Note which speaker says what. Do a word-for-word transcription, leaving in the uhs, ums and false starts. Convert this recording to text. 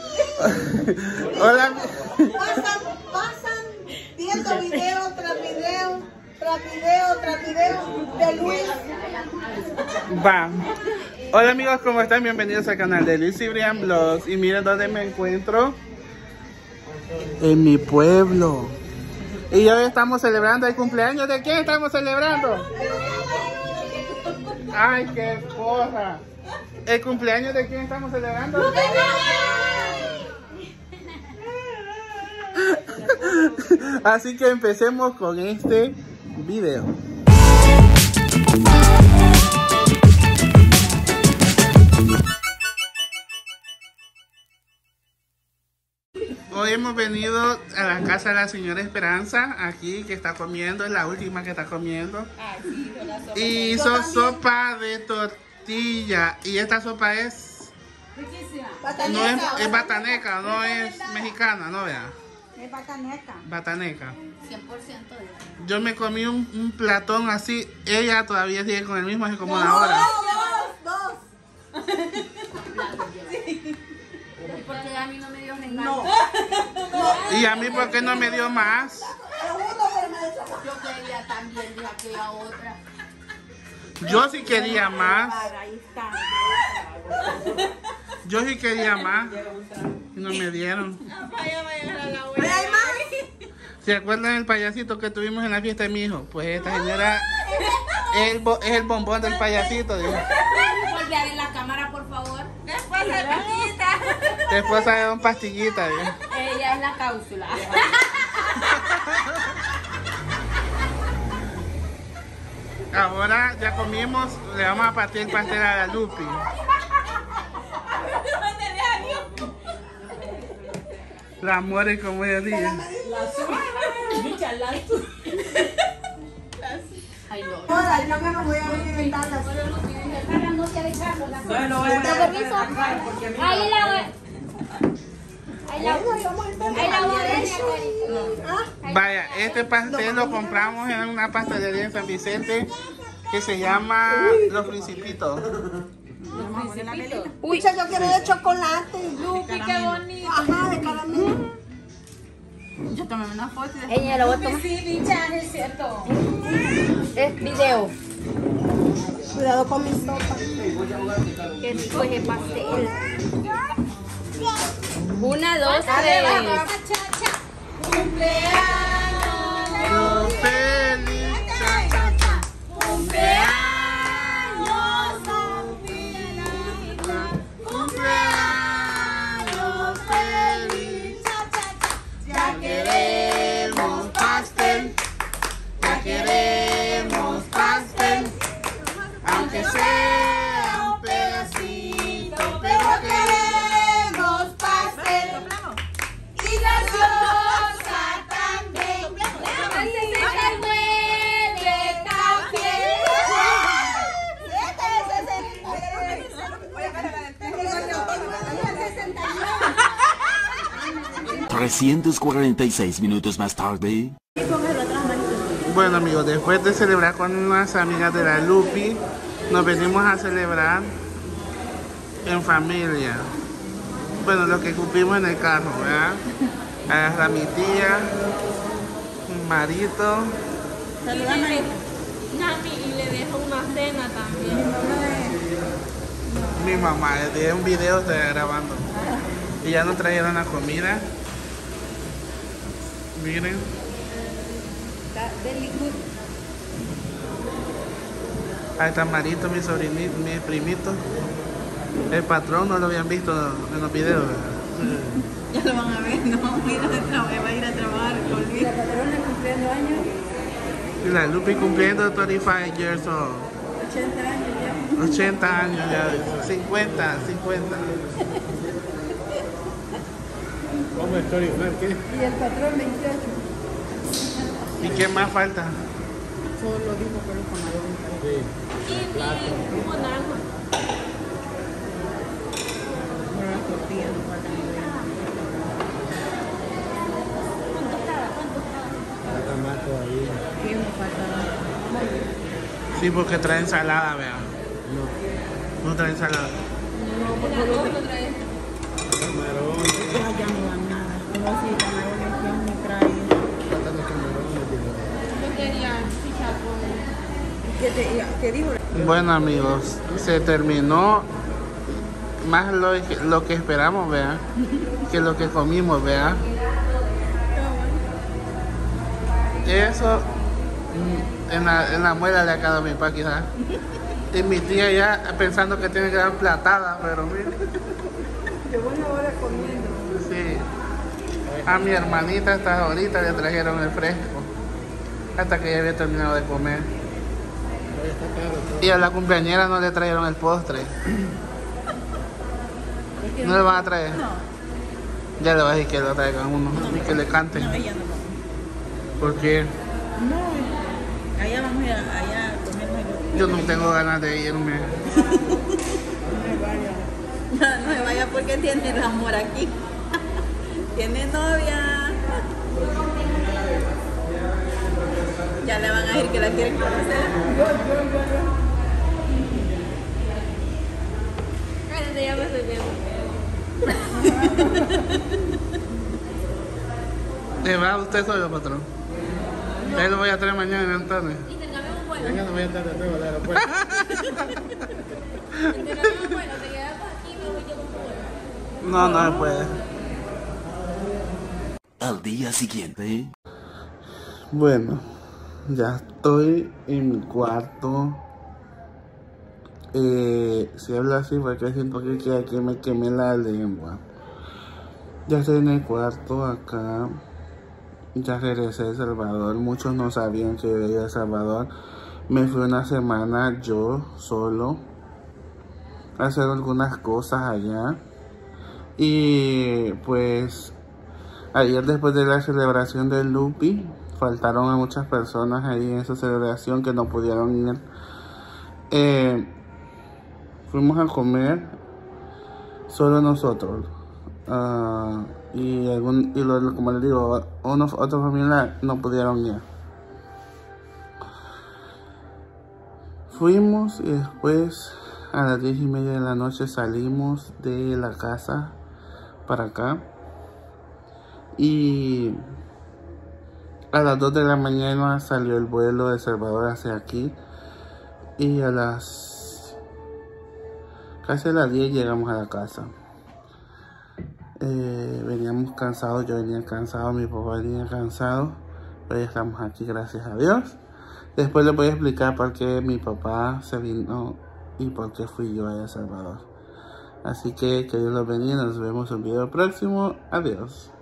Speaker 1: Hola.
Speaker 2: Pasan, pasan viendo video tras video, tras video, tras video de Luis.
Speaker 1: Va. Hola amigos, ¿cómo están? Bienvenidos al canal de Luis Cibrián Vlogs. Y miren dónde me encuentro. En mi pueblo. Y hoy estamos celebrando el cumpleaños. ¿De quién estamos celebrando? Ay, qué porra. ¿El cumpleaños de quién estamos celebrando? Así que empecemos con este video. Hoy hemos venido a la casa de la señora Esperanza, aquí que está comiendo, es la última que está comiendo. Y hizo sopa de tortilla. Y esta sopa es... No es, es bataneca, no es mexicana, no vea.
Speaker 2: Es bataneca.
Speaker 1: Bataneca.
Speaker 3: cien por ciento de...
Speaker 1: Yo me comí un, un platón así, ella todavía sigue con el mismo hace como una hora.
Speaker 2: Dos, dos.
Speaker 3: Porque a mí no me dio regalo.
Speaker 2: No.
Speaker 1: Y a mí, ¿por qué no me dio más?
Speaker 3: Yo quería también de aquella otra.
Speaker 1: Yo sí quería más.
Speaker 2: Ahí está.
Speaker 1: Yo sí quería más. Y no me dieron.
Speaker 2: ¿Hay más?
Speaker 1: ¿Se acuerdan del payasito que tuvimos en la fiesta de mi hijo? Pues esta señora es el, bo- es el bombón del payasito. Dijo.
Speaker 3: Voltear en la cámara, por favor. Después de
Speaker 1: Después sale un pastillita. Dijo.
Speaker 3: Ella es la cápsula.
Speaker 1: Ahora ya comimos, le vamos a partir el pastel a la Lupi. La muere como ella dice.
Speaker 3: Ay, no.
Speaker 2: Ahora, yo me voy a inventar las
Speaker 4: Permiso. Ahí la voy. Ahí la voy. Ahí la voy.
Speaker 1: Vaya, este pastel lo compramos en una pastelería en San Vicente que se llama Los Principitos.
Speaker 2: Uy, yo quiero de chocolate.
Speaker 3: Lupi, qué bonito.
Speaker 2: Ajá, de caramelo.
Speaker 3: Yo tomé una foto y
Speaker 4: Ella lo voy a tomar.
Speaker 3: sí, dicha, es cierto.
Speaker 4: Es video.
Speaker 2: Cuidado con mi sopa.
Speaker 4: Qué rico es el pastel. Una, dos, tres.
Speaker 1: Yo feliz, cha, cha, cha. Cumpleaños feliz. Ya queremos pastel. Ya queremos pastel. Aunque sea un pedacito, pero queremos pastel.
Speaker 2: Y gaseosa también.
Speaker 5: trescientos cuarenta y seis minutos más tarde.
Speaker 1: Bueno amigos, después de celebrar con unas amigas de la Lupi, nos venimos a celebrar en familia. Bueno, lo que cumplimos en el carro, ¿verdad? Agarra mi tía, Marito.
Speaker 3: Nami, y le dejo una cena también.
Speaker 1: Mi mamá, de un video estoy grabando. Y ya nos trajeron la comida. Miren. Ahí está Marito, mi sobrinito, mi primito. El patrón no lo habían visto en los videos, ¿verdad?
Speaker 3: Ya lo van a ver, no, mira, va a ir a trabajar con Luis.
Speaker 4: La patrona cumpliendo años.
Speaker 1: Y la Lupi cumpliendo veinticinco years old.
Speaker 4: ochenta años ya.
Speaker 1: ochenta años ya, cincuenta, cincuenta.
Speaker 6: ¿Cómo estoy, Frank? ¿Qué?
Speaker 4: Y el patrón veintiocho.
Speaker 1: ¿Y qué más falta?
Speaker 4: Solo lo mismo con los camarones.
Speaker 6: Sí.
Speaker 3: Y mi monarca.
Speaker 4: Bueno, las tortillas no faltan.
Speaker 6: Falta más todavía.
Speaker 4: ¿Qué me falta?
Speaker 1: Sí, porque trae ensalada, vean.
Speaker 6: No.
Speaker 1: No trae ensalada.
Speaker 4: No, por favor.
Speaker 6: Camarón.
Speaker 4: sí, camarones, ¿quién me trae?
Speaker 6: Tratando camarones de nuevo.
Speaker 3: Yo quería chicharrón.
Speaker 4: ¿Qué, te, ¿Qué dijo?
Speaker 1: Bueno amigos, se terminó más lo, lo que esperamos, vea, que lo que comimos, vea. Eso mm, en la, en la muela le ha quedado mi pa quizás. Y mi tía ya pensando que tiene que dar platada, pero mire.
Speaker 4: De buena hora comiendo.
Speaker 1: Sí. A mi hermanita hasta ahorita le trajeron el fresco. Hasta que ella había terminado de comer.
Speaker 6: Todavía está caro todo.
Speaker 1: Y a la cumpleañera no le trajeron el postre.
Speaker 4: Es que
Speaker 1: ¿No le van a traer?
Speaker 4: No,
Speaker 1: Ya le voy a decir que lo traigan uno y que le canten.
Speaker 4: no, ella no.
Speaker 1: Porque
Speaker 4: No, allá vamos a ir, a- allá a comernos el otro.
Speaker 1: yo no tengo ganas de irme.
Speaker 4: No se vaya porque tiene el amor aquí. Tiene novia. Ya le van a decir que la quieren conocer.
Speaker 3: Cállate, ya me estoy viendo.
Speaker 1: ¿Te va usted solo, patrón? Ahí lo voy a traer mañana en tarde.
Speaker 3: Intercambiamos vuelo.
Speaker 6: Mañana voy a estar de nuevo al aeropuerto.
Speaker 3: Intercambiamos vuelo. Te quedamos aquí y me voy yo con tu vuelo.
Speaker 1: No, no se puede.
Speaker 5: Al día siguiente.
Speaker 1: Bueno, ya estoy en mi cuarto. Eh, si hablo así porque siento que que aquí me quemé la lengua. Ya estoy en el cuarto acá. Ya regresé de El Salvador. Muchos no sabían que iba a ir a El Salvador. Me fui una semana yo solo a hacer algunas cosas allá. Y pues ayer, después de la celebración del Lupi, faltaron a muchas personas ahí en esa celebración que no pudieron ir. Eh, fuimos a comer solo nosotros. Uh, y algún, y lo, como les digo, unos otros familiares no pudieron ir. Fuimos y después a las diez y media de la noche salimos de la casa para acá. Y a las dos de la mañana salió el vuelo de El Salvador hacia aquí. Y a las casi a las diez llegamos a la casa. Eh, veníamos cansados, yo venía cansado, mi papá venía cansado, pero ya estamos aquí, gracias a Dios. Después les voy a explicar por qué mi papá se vino y por qué fui yo a El Salvador. Así que que Dios los bendiga, nos vemos en un video próximo, adiós.